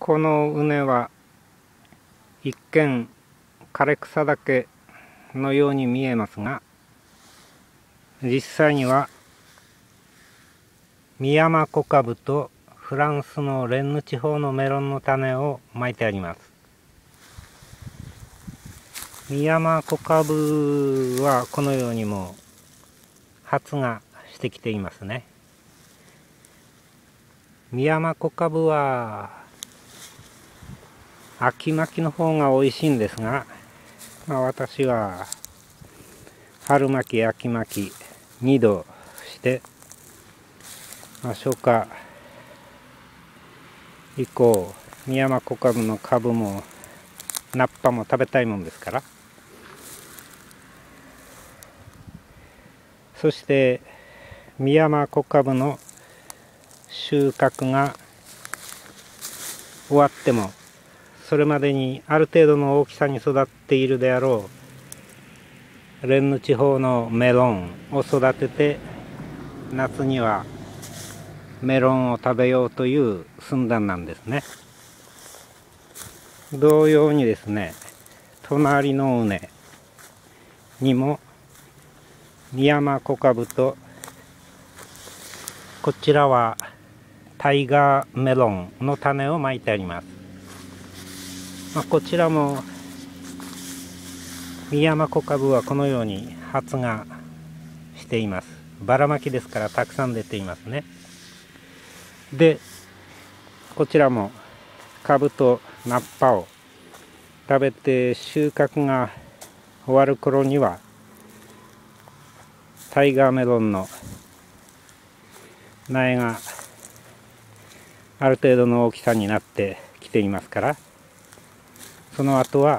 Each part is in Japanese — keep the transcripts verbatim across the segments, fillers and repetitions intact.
この畝は一見枯れ草だけのように見えますが、実際にはミヤマコカブとフランスのレンヌ地方のメロンの種をまいてあります。ミヤマコカブはこのようにも発芽してきていますね。ミヤマコカブは秋巻きの方が美味しいんですが、まあ、私は春巻き秋巻きにどして、まあ、初夏以降ミヤマコカブの株もナッパも食べたいもんですから、そしてミヤマコカブの収穫が終わってもそれまでにある程度の大きさに育っているであろうレンヌ地方のメロンを育てて、夏にはメロンを食べようという寸断なんですね。同様にですね、隣の畝にもミヤマコカブと、こちらはタイガーメロンの種をまいてあります。まあ、こちらもミヤマコカブはこのように発芽しています。ばらまきですからたくさん出ていますね。で、こちらも株とナッパを食べて収穫が終わる頃にはタイガーメロンの苗がある程度の大きさになってきていますから、その後は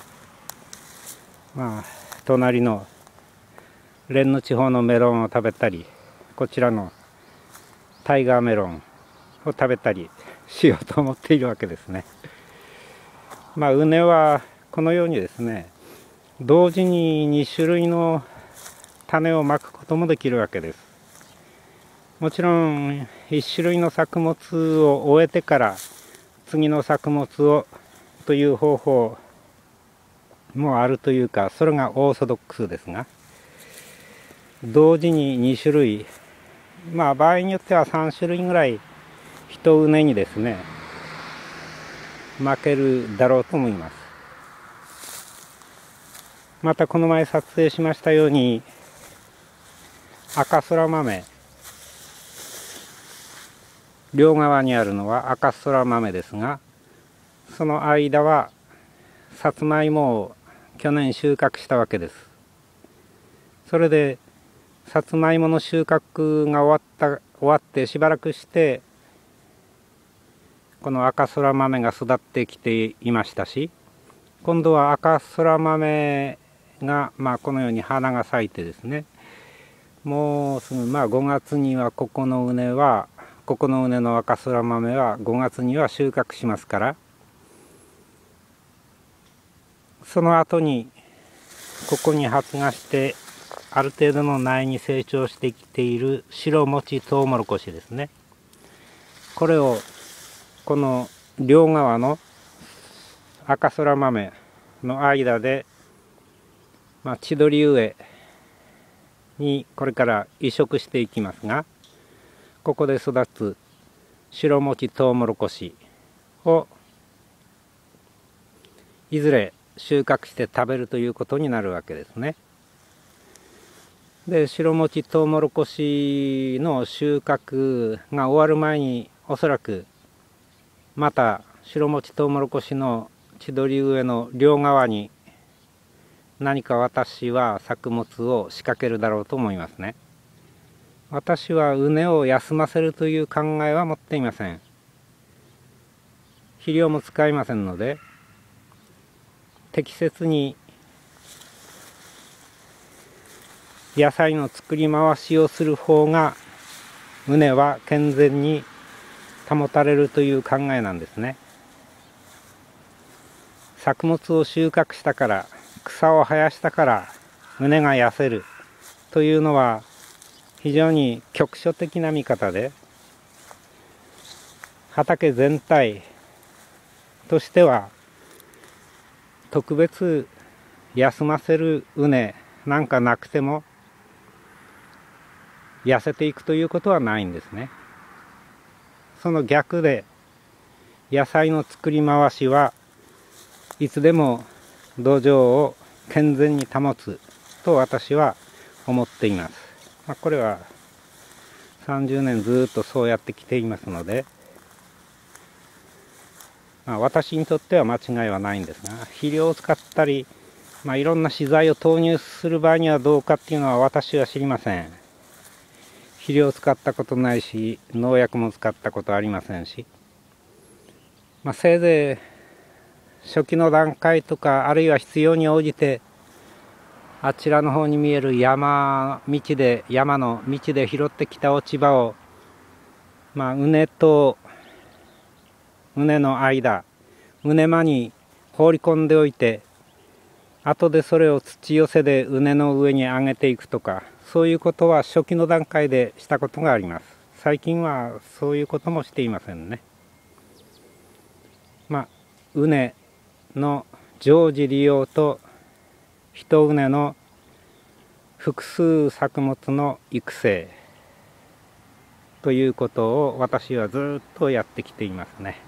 まあ隣のレンヌ地方のメロンを食べたり、こちらのタイガーメロンを食べたりしようと思っているわけですね。まあ畝はこのようにですね、同時にに種類の種をまくこともできるわけです。もちろんいち種類の作物を終えてから次の作物をという方法もあるというか、それがオーソドックスですが、同時にに種類、まあ場合によってはさん種類ぐらい一畝にですねまけるだろうと思います。またこの前撮影しましたように赤空豆、両側にあるのは赤空豆ですが、その間はさつまいもを去年収穫したわけです。それでさつまいもの収穫が終わった終わってしばらくしてこの赤空豆が育ってきていましたし、今度は赤空豆がまあこのように花が咲いてですね、もうすぐまあごがつにはここの畝はここの畝の赤空豆はごがつには収穫しますから、その後にここに発芽してある程度の苗に成長してきている白餅トウモロコシですね。これをこの両側の赤空豆の間で、まあ、千鳥植えにこれから移植していきますが、ここで育つ白餅トウモロコシをいずれ収穫して食べるということになるわけですね。で、白餅トウモロコシの収穫が終わる前におそらくまた白餅トウモロコシの千鳥植えの両側に何か私は作物を仕掛けるだろうと思いますね。私は畝を休ませるという考えは持っていません。肥料も使いませんので、適切に野菜の作り回しをする方が畝は健全に保たれるという考えなんですね。作物を収穫したから、草を生やしたから畝が痩せるというのは非常に局所的な見方で、畑全体としては特別休ませる畝なんかなくても痩せていくということはないんですね。その逆で野菜の作り回しはいつでも土壌を健全に保つと私は思っています。まあ、これはさんじゅうねんずっとそうやってきていますので、まあ、私にとっては間違いはないんですが、肥料を使ったり、まあ、いろんな資材を投入する場合にはどうかっていうのは私は知りません。肥料を使ったことないし、農薬も使ったことありませんし、まあ、せいぜい初期の段階とか、あるいは必要に応じてあちらの方に見える山道で山の道で拾ってきた落ち葉を、まあ、畝と畝の間、畝間に放り込んでおいて、後でそれを土寄せで畝の上に上げていくとか、そういうことは初期の段階でしたことがあります。最近はそういうこともしていませんね。まあ、畝の常時利用と一畝の複数作物の育成ということを私はずっとやってきていますね。